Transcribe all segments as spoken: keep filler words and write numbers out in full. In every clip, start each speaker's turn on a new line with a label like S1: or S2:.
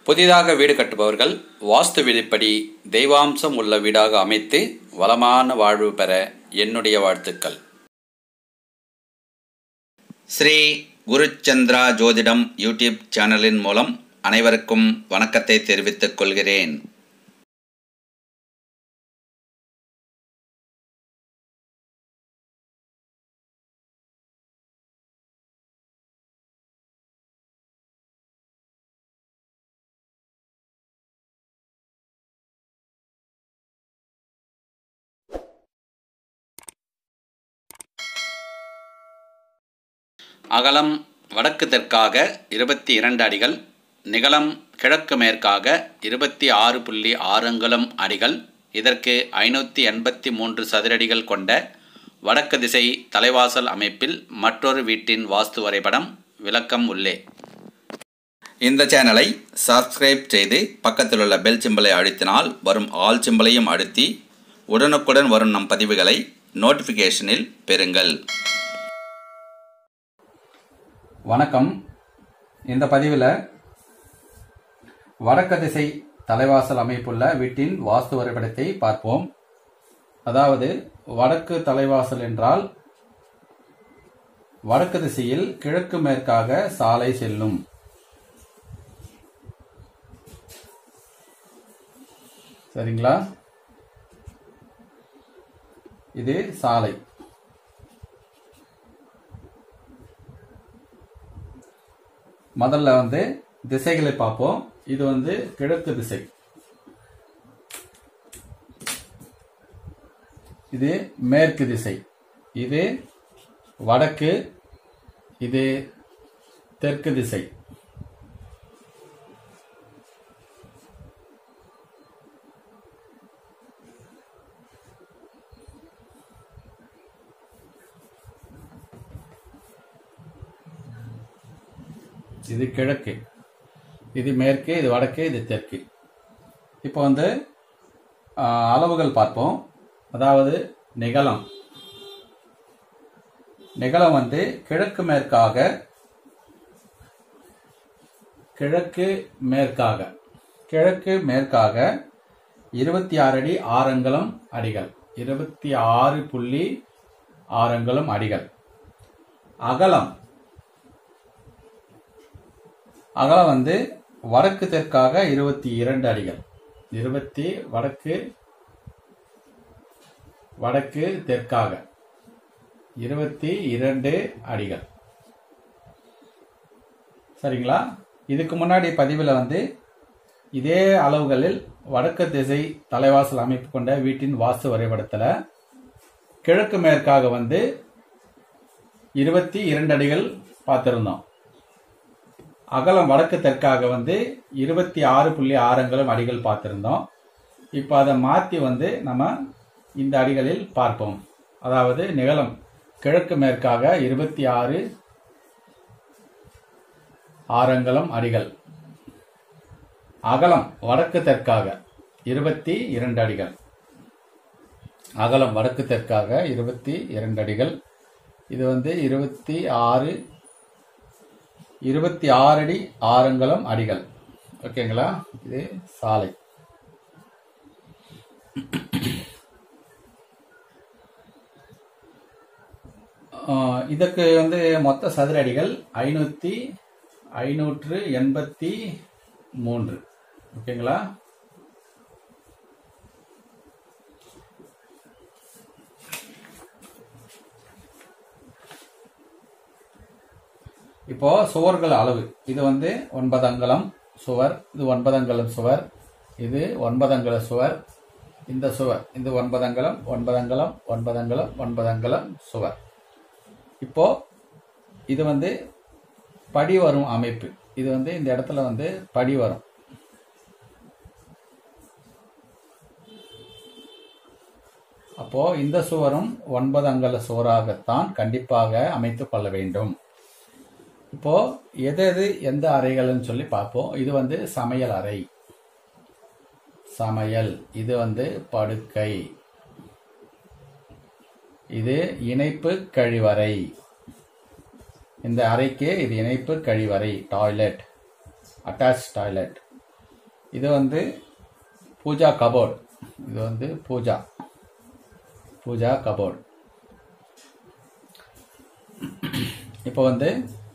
S1: புதிதாக வீடு கட்டுபவர்கள் வாஸ்து விதிப்படி தெய்வாம்சம் உள்ள வீடாக அமைத்து வளமான வாழ்வு பெற என்னுடைய வாழ்த்துக்கள். ஸ்ரீ குருச்சந்திரா ஜோதிடம் யூடியூப் சேனலின் மூலம் அனைவருக்கும் வணக்கத்தை தெரிவித்துக் கொள்கிறேன். அகலம் வடக்கு தெற்காக இருபத்தி இரண்டு அடிகள், நிகலம் கிழக்கு மேற்காக இருபத்தி ஆறு புள்ளி ஆறு அங்குலம் அடிகள். இதற்கு ஐநூற்றி எண்பத்தி மூன்று சதுரடிகள் கொண்ட வடக்கு திசை தலைவாசல் அமைப்பில் மற்றொரு வீட்டின் வாஸ்து வரைபடம் விளக்கம் உள்ளே. இந்த சேனலை சப்ஸ்கிரைப் செய்து பக்கத்தில் உள்ள பெல் சிம்பலை அழுத்தினால் வரும் ஆல் சிம்பலையும் அழுத்தி உடனுக்குடன் வரும் நம் பதிவுகளை நோட்டிஃபிகேஷனில் பெறுங்கள்.
S2: வணக்கம். இந்த பதிவில் வடக்கு திசை தலைவாசல் அமைப்புள்ள வீட்டின் வாஸ்து வரைபடத்தை பார்ப்போம். அதாவது வடக்கு தலைவாசல் என்றால் வடக்கு திசையில் கிழக்கு மேற்காக சாலை செல்லும். சரிங்களா? இது சாலை. முதல்ல வந்து திசைகளை பார்ப்போம். இது வந்து கிழக்கு திசை, இது மேற்கு திசை, இது வடக்கு, இது தெற்கு திசை. இது கிழக்கு, இது மேற்கு, இது வடக்கு, இது தெற்கு. இப்போ வந்து அளவுகள் பார்ப்போம். அதாவது நிகலம் நிகலம் வந்து கிழக்கு மேற்காக கிழக்கு மேற்காக கிழக்கு மேற்காக இருபத்தி ஆறு அடி ஆறு அங்குலம் அடிகள், இருபத்தி ஆறு புள்ளி ஆறு அங்குலம் அடிகள். அகலம் அகலம் வந்து வடக்கு தெற்காக இருபத்தி இரண்டு அடிகள், இருபத்தி வடக்கு வடக்கு தெற்காக இருபத்தி இரண்டு அடிகள். சரிங்களா? இதுக்கு முன்னாடி பதிவில் வந்து இதே அளவுகளில் வடக்கு திசை தலைவாசல் அமைப்பு கொண்ட வீட்டின் வாஸ்து வரைபடத்தில் கிழக்கு மேற்காக வந்து இருபத்தி இரண்டு அடிகள் பார்த்திருந்தோம். அகலம் வடக்கு தெற்காக வந்து இருபத்தி ஆறு புள்ளி ஆறு அங்குலம் அடிகள் பார்த்திருந்தோம். இப்போ அதை மாற்றி வந்து நம்ம இந்த அடிகளில் பார்ப்போம். அதாவது நிகலம் கிழக்கு மேற்காக இருபத்தி ஆறு ஆறு அங்குலம் அடிகள், அகலம் வடக்கு தெற்காக இருபத்தி இரண்டு அடிகள், அகலம் வடக்கு தெற்காக இருபத்தி இரண்டு அடிகள். இது வந்து இருபத்தி ஆறு இருபத்தி ஆறு அடி ஆறு அங்குலம் அடிகள். ஓகேங்களா? இது சாலை. இதற்கு வந்து மொத்த சதுர அடிகள் ஐநூத்தி ஐநூற்று எண்பத்தி மூன்று. ஓகேங்களா? இப்போ சுவர்கள் அளவு இது வந்து ஒன்பது அங்குலம் சுவர், இது ஒன்பது அங்குலம் சுவர், இது ஒன்பது அங்குல சுவர், இந்த சுவர் இது ஒன்பது அங்குலம் ஒன்பது அங்குலம் ஒன்பது அங்குலம் ஒன்பது அங்குலம் சுவர். இப்போ இது வந்து படி வரும் அமைப்பு. இது வந்து இந்த இடத்துல வந்து படி வரும். அப்போ இந்த சுவரும் ஒன்பது அங்குல சுவராகத்தான் கண்டிப்பாக அமைத்துக் கொள்ள வேண்டும். இப்போ எது எது எந்த அறைகள்னு சொல்லி பார்ப்போம். இது வந்து சமையல் அறை, சமையல். இது வந்து படுக்கை, இது இணைப்பு கழிவறை. இந்த அறைக்கு இது இணைப்பு கழிவறை, டாய்லெட், அட்டாச் டாய்லெட். இது வந்து பூஜா கபோர்டு. இது வந்து பூஜா பூஜா கபோர்டு. இப்போ வந்து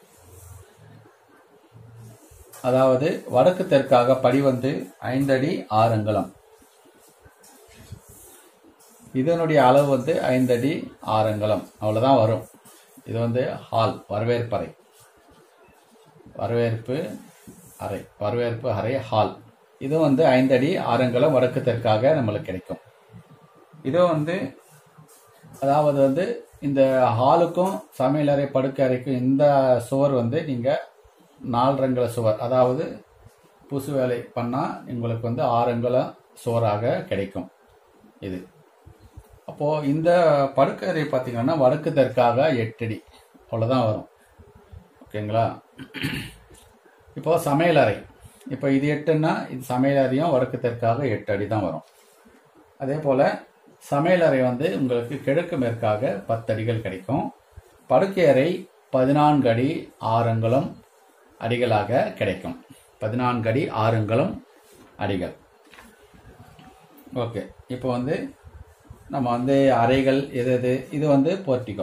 S2: அதாவது வடக்கு தெற்காக படி வந்து ஐந்தடி ஆறு அங்குலம். இதனுடைய அளவு வந்து ஐந்தடி ஆறு அங்குலம், அவ்வளோதான் வரும். இது வந்து ஹால், வரவேற்பு அறை, வரவேற்பு அறை வரவேற்பு அறை ஹால். இது வந்து ஐந்தடி ஆறு அங்குலம் வடக்கு தெற்காக நம்மளுக்கு கிடைக்கும். இது வந்து அதாவது வந்து இந்த ஹாலுக்கும் சமையலறை படுக்கை அறைக்கும் இந்த சுவர் வந்து நீங்கள் நாலு அங்குல சுவர், அதாவது பூசு வேலை பண்ணால் உங்களுக்கு வந்து ஆறு அங்குலம் சுவராக கிடைக்கும் இது. அப்போது இந்த படுக்கை அறை பார்த்தீங்கன்னா வடக்கு தெற்காக எட்டடி, அவ்வளோதான் வரும். ஓகேங்களா? இப்போ சமையலறை, இப்போ இது எட்டுன்னா இது சமையலறையும் வடக்கு தெற்காக எட்டு அடி தான் வரும். அதே போல் சமையலறை வந்து உங்களுக்கு கிழக்கு மேற்காக பத்து அடிகள் கிடைக்கும். படுக்கை அறை பதினான்கு அடி ஆறு அங்குலம் அடிகளாக கிடைக்கும். பதினான்கு அடி ஆறு அங்குலம் அடிகள். ஓகே, இப்போ வந்து நம்ம வந்து அறைகள் எது எது, இது வந்து போர்ட்டிகோ.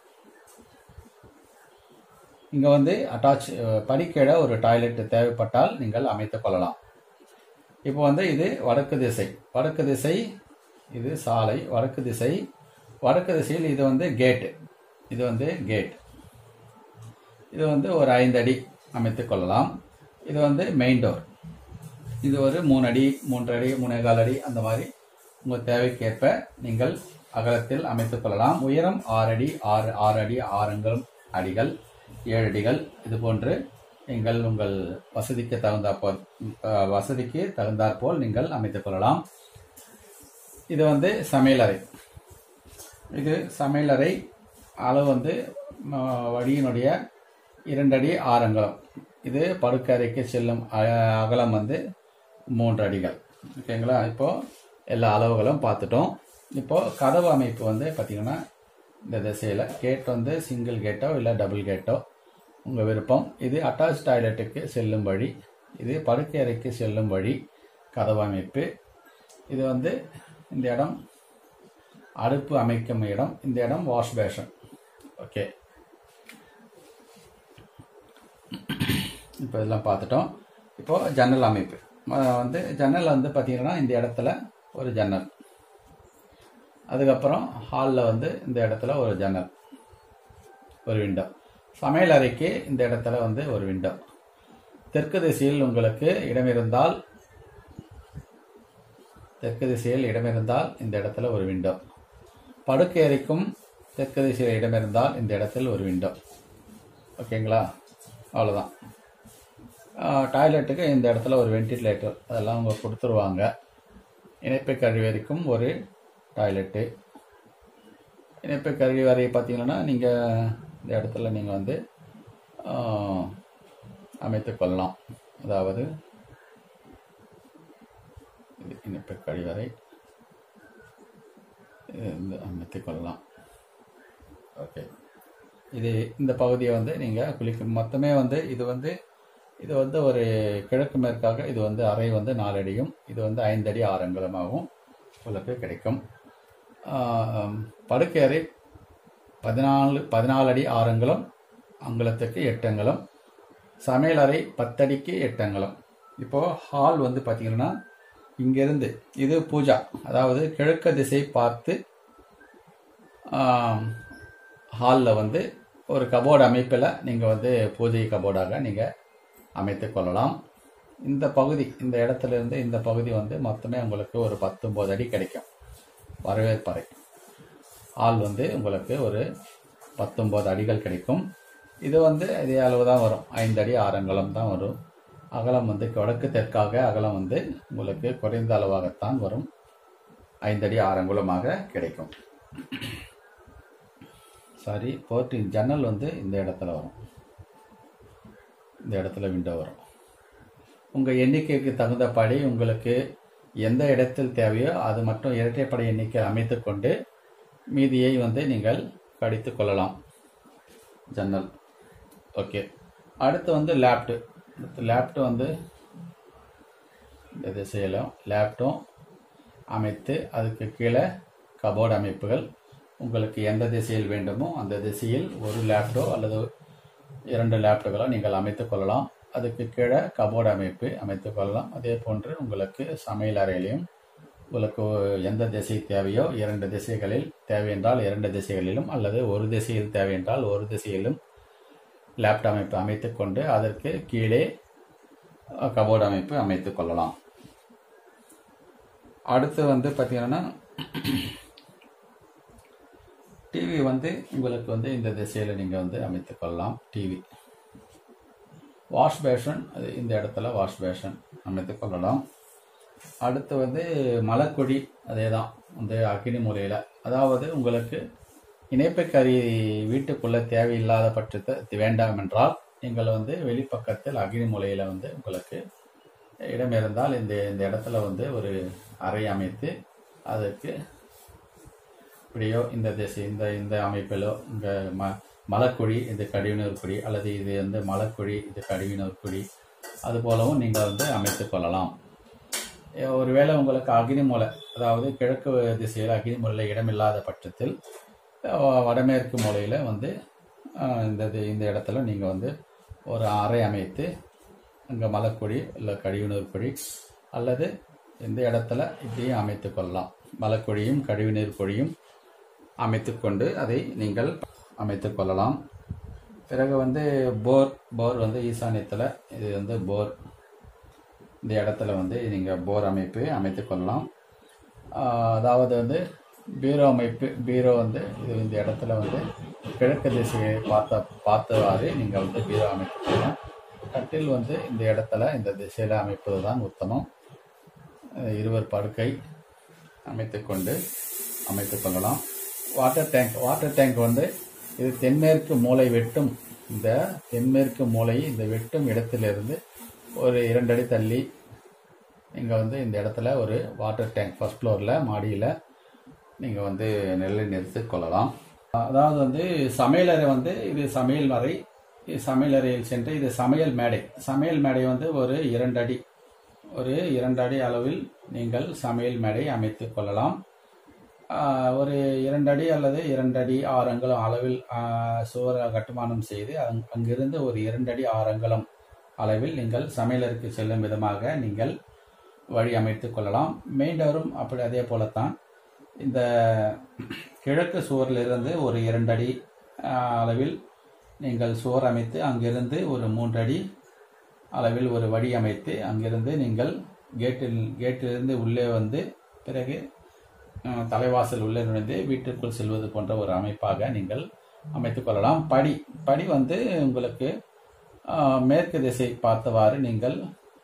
S2: இங்கே வந்து அட்டாச் படிக்கீழே ஒரு டாய்லெட் தேவைப்பட்டால் நீங்கள் அமைத்துக் கொள்ளலாம். இப்போ வந்து இது வடக்கு திசை, வடக்கு திசை இது சாலை, வடக்கு திசை. வடக்கு திசையில் இது வந்து கேட்டு, இது வந்து கேட். இது வந்து ஒரு ஐந்து அடி அமைத்துக் கொள்ளலாம். இது வந்து மெயின் டோர். இது ஒரு மூணு அடி மூன்று அடி மூணே கால் அடி அந்த மாதிரி உங்கள் தேவைக்கேற்ப நீங்கள் அகலத்தில் அமைத்துக் கொள்ளலாம். உயரம் ஆறு அடி ஆறு ஆறு அடி ஆறு அங்குலம் அடிகள், ஏழு அடிகள், இது போன்று நீங்கள் உங்கள் வசதிக்கு தகுந்தாற்போல் வசதிக்கு தகுந்தாற்போல் நீங்கள் அமைத்துக் கொள்ளலாம். இது வந்து சமையலறை. இது சமையலறை அளவு வந்து வடியினுடைய இரண்டு அடி ஆறு அங்குலம். இது படுக்கை அறைக்கு செல்லும் அகலம் வந்து மூன்று அடிகள். ஓகேங்களா? இப்போது எல்லா அளவுகளும் பார்த்துட்டோம். இப்போது கதவு அமைப்பு வந்து பார்த்திங்கன்னா இந்த திசையில் கேட் வந்து சிங்கிள் கேட்டோ இல்லை டபுள் கேட்டோ உங்கள் விருப்பம். இது அட்டாச் டாய்லெட்டுக்கு செல்லும் வழி, இது படுக்கை அறைக்கு செல்லும் வழி கதவு அமைப்பு. இது வந்து இந்த இடம் அடுப்பு அமைக்கும் இடம், இந்த இடம் வாஷ் பேஷன். ஓகே, இப்போ இதெல்லாம் பார்த்துட்டோம். இப்போது ஜன்னல் அமைப்பு வந்து ஜன்னல் வந்து பார்த்திங்கன்னா இந்த இடத்துல ஒரு ஜன்னல், அதுக்கப்புறம் ஹாலில் வந்து இந்த இடத்துல ஒரு ஜன்னல், ஒரு விண்டோ. சமையல் அறைக்கு இந்த இடத்துல வந்து ஒரு விண்டோ. தெற்கு திசையில் உங்களுக்கு இடம் இருந்தால் தெற்கு திசையில் இடம் இருந்தால் இந்த இடத்துல ஒரு விண்டோ. படுக்கை அறைக்கும் தெற்கு திசையில் இடம் இருந்தால் இந்த இடத்துல ஒரு விண்டோ. ஓகேங்களா? அவ்வளோதான். டாய்லெட்டுக்கு இந்த இடத்துல ஒரு வென்டிலேட்டர், அதெல்லாம் அவங்க கொடுத்துருவாங்க. இணைப்பு கழிவறைக்கும் ஒரு டாய்லெட்டு. இணைப்பு கழிவறை பார்த்தீங்கன்னா நீங்கள் இந்த இடத்துல நீங்கள் வந்து அமைத்து கொள்ளலாம். அதாவது இது இணைப்பு கழிவறை அமைத்து கொள்ளலாம். ஓகே, இது இந்த பகுதியை வந்து நீங்கள் குளிக்கும் மொத்தமே வந்து இது வந்து இது வந்து ஒரு கிழக்கு மேற்காக இது வந்து அறை வந்து நாலு அடியும், இது வந்து ஐந்து அடி ஆறு அங்குலமாகவும் உங்களுக்கு கிடைக்கும். படுக்கை அறை பதினாலு பதினாலு அடி ஆறு அங்குலம், அங்குலத்துக்கு எட்டு அங்குலம். சமையல் அறை பத்தடிக்கு எட்டு அங்குலம். இப்போது ஹால் வந்து பார்த்திங்கன்னா இங்கேருந்து இது பூஜா, அதாவது கிழக்கு திசை பார்த்து ஹாலில் வந்து ஒரு கபோர்டு அமைப்பில் நீங்கள் வந்து பூஜை கபோர்டாக நீங்கள் அமைத்து கொள்ளலாம். இந்த பகுதி இந்த இடத்துல இருந்து இந்த பகுதி வந்து மொத்தமே உங்களுக்கு ஒரு பத்தொம்போது அடி கிடைக்கும். வரவேற்பறை ஹால் வந்து உங்களுக்கு ஒரு பத்தொம்போது அடிகள் கிடைக்கும். இது வந்து இதே அளவு தான் வரும், ஐந்து அடி ஆறு அங்குலம் தான் வரும். அகலம் வந்து வடக்கு தெற்காக அகலம் வந்து உங்களுக்கு குறைந்த அளவாகத்தான் வரும், ஐந்து அடி ஆறு அங்குலமாக கிடைக்கும். சாரி, போர்ட்டின் ஜன்னல் வந்து இந்த இடத்துல வரும், இந்த இடத்துல விண்டோ வரும். உங்கள் எண்ணிக்கைக்கு தகுந்தபடி உங்களுக்கு எந்த இடத்தில் தேவையோ அது மட்டும் இரட்டைப்படை எண்ணிக்கை அமைத்து கொண்டு மீதியை வந்து நீங்கள் கடித்து கொள்ளலாம். ஜன்னல் ஓகே. அடுத்து வந்து லேப்டு. லேப்டு வந்து இந்த திசையிலும் லேப்டும் அமைத்து அதுக்கு கீழே கபோர்டு அமைப்புகள் உங்களுக்கு எந்த திசையில் வேண்டுமோ அந்த திசையில் ஒரு லேப்டோ அல்லது இரண்டு லேப்டுகளோ நீங்கள் அமைத்து கொள்ளலாம். அதுக்கு கீழே கபோர்டு அமைப்பு அமைத்து கொள்ளலாம். அதே போன்று உங்களுக்கு சமையல் அறையிலையும் உங்களுக்கு எந்த திசை தேவையோ இரண்டு திசைகளில் தேவையென்றால் இரண்டு திசைகளிலும் அல்லது ஒரு திசையில் தேவையென்றால் ஒரு திசையிலும் லேப்டாப் அமைப்பு அமைத்து கொண்டு அதற்கு கீழே கபோர்டு அமைப்பு அமைத்து கொள்ளலாம். அடுத்து வந்து பார்த்தீங்கன்னா டிவி வந்து உங்களுக்கு வந்து இந்த திசையில் நீங்கள் வந்து அமைத்து கொள்ளலாம். டிவி வாஷ் பேஷன் அது இந்த இடத்துல வாஷ் பேஷன் அமைத்து கொள்ளலாம். அடுத்து வந்து மலக்குடி அதே தான் வந்து அக்னி மூலையில், அதாவது உங்களுக்கு இணைப்புக்கறி வீட்டுக்குள்ளே தேவையில்லாத பட்சத்தை வேண்டாம் என்றால் நீங்கள் வந்து வெளிப்பக்கத்தில் அக்னி மூலையில் வந்து உங்களுக்கு இடம் இருந்தால் இந்த இந்த இடத்துல வந்து ஒரு அறை அமைத்து அதற்கு இப்படியோ இந்த திசை இந்த இந்த அமைப்பிலோ இங்கே ம மலக்குழி இது கழிவுநீர் குழி அல்லது இது வந்து மலக்குழி இது கழிவுநீர் குழி அது போலவும் நீங்கள் வந்து அமைத்து கொள்ளலாம். ஒருவேளை உங்களுக்கு அக்னி மூலை, அதாவது கிழக்கு திசையில் அக்னி மூலையில் இடமில்லாத பட்சத்தில் வடமேற்கு மூலையில் வந்து இந்த இந்த இடத்துல நீங்கள் வந்து ஒரு அறை அமைத்து அங்கே மலக்குழி இல்லை கழிவுநீர் குழி அல்லது இந்த இடத்துல இப்படியும் அமைத்து கொள்ளலாம். மலக்குழியும் கழிவுநீர் குழியும் அமைத்து கொண்டு அதை நீங்கள் அமைத்து கொள்ளலாம். பிறகு வந்து போர் போர் வந்து ஈசானியத்தில் இது வந்து போர் இந்த இடத்துல வந்து நீங்கள் போர் அமைப்பு அமைத்து கொள்ளலாம். அதாவது வந்து பீரோ அமைப்பு பீரோ வந்து இது இந்த இடத்துல வந்து கிழக்கு திசையை பார்த்த பார்த்தவாறு நீங்கள் வந்து பீரோ அமைத்து கொள்ளலாம். கட்டில் வந்து இந்த இடத்துல இந்த திசையில் அமைப்பது தான் உத்தமம். இருவர் படுக்கை அமைத்து கொண்டு அமைத்து கொள்ளலாம். வாட்டர் டேங்க் வாட்டர் டேங்க் வந்து இது தென்மேற்கு மூலை வெட்டும் இந்த தென்மேற்கு மூலை இந்த வெட்டும் இடத்திலிருந்து ஒரு இரண்டு அடி தள்ளி நீங்கள் வந்து இந்த இடத்துல ஒரு வாட்டர் டேங்க் ஃபர்ஸ்ட் ஃப்ளோரில் மாடியில் நீங்கள் வந்து நெல்லை நிறுத்தி கொள்ளலாம். அதாவது வந்து சமையலறை வந்து இது சமையல் அறை, சமையல் அறையில் சென்று இது சமையல் மேடை. சமையல் மேடை வந்து ஒரு இரண்டு அடி ஒரு இரண்டு அடி அளவில் நீங்கள் சமையல் மேடை அமைத்து கொள்ளலாம். ஒரு இரண்டு அடி அல்லது இரண்டு அடி ஆறு அங்குலம் அளவில் சுவர் கட்டுமானம் செய்து அங் அங்கிருந்து ஒரு இரண்டு அடி ஆறு அங்குலம் அளவில் நீங்கள் சமையலறைக்கு செல்லும் விதமாக நீங்கள் வழி அமைத்து கொள்ளலாம். மெயின் டோரும் அப்படி அதே போலத்தான் இந்த கிழக்கு சுவரிலிருந்து ஒரு இரண்டு அடி அளவில் நீங்கள் சுவர் அமைத்து அங்கிருந்து ஒரு மூன்று அடி அளவில் ஒரு வழி அமைத்து அங்கிருந்து நீங்கள் கேட்டில் கேட்டிலிருந்து உள்ளே வந்து பிறகு தலைவாசல் உள்ளே நுழைந்து வீட்டிற்குள் செல்வது போன்ற ஒரு அமைப்பாக நீங்கள் அமைத்து கொள்ளலாம். படி படி வந்து உங்களுக்கு மேற்கு திசை பார்த்தவாறு நீங்கள்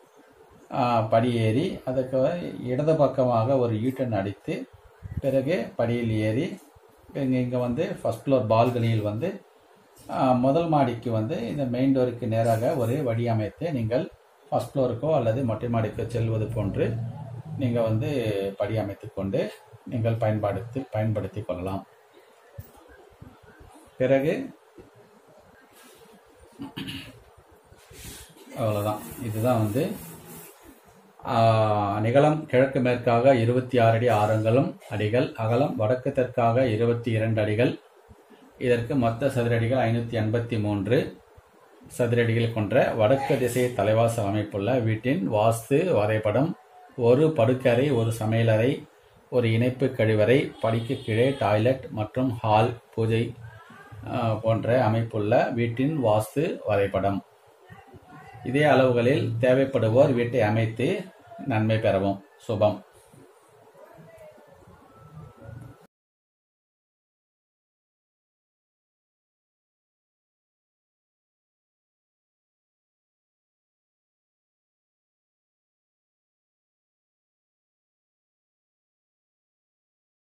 S2: படி ஏறி அதுக்கு இடது பக்கமாக ஒரு யூட்டன் அடித்து பிறகு படியில் ஏறி இங்கே வந்து ஃபர்ஸ்ட் ஃப்ளோர் பால்கனியில் வந்து முதல் மாடிக்கு வந்து இந்த மெயின் டோருக்கு நேராக ஒரு வழி அமைத்து நீங்கள் ஃபர்ஸ்ட் ஃப்ளோருக்கோ அல்லது மொட்டை மாடிக்கோ செல்வது போன்று நீங்கள் வந்து படி அமைத்து கொண்டு நீங்கள் பயன்படுத்தி பயன்படுத்தி கொள்ளலாம். பிறகு அவ்வளோதான். இதுதான் வந்து நிகழம் கிழக்கு மேற்காக இருபத்தி ஆறு அடி ஆரங்களும் அடிகள், அகலம் வடக்கு தெற்காக இருபத்தி இரண்டு அடிகள். இதற்கு மொத்த சதுரடிகள் ஐநூற்றி எண்பத்தி மூன்று சதுரடிகள் கொன்ற வடக்கு திசை தலைவாசல் அமைப்புள்ள வீட்டின் வாஸ்து வரைபடம். ஒரு படுக்கறை, ஒரு சமையலறை, ஒரு இணைப்பு கழிவறை, படிக்கு கீழே டாய்லெட் மற்றும் ஹால், பூஜை போன்ற அமைப்புள்ள வீட்டின் வாஸ்து வரைபடம். இதே அளவுகளில் தேவைப்படுவோர் வீட்டை அமைத்து நன்மை பெறவும். சுபம்.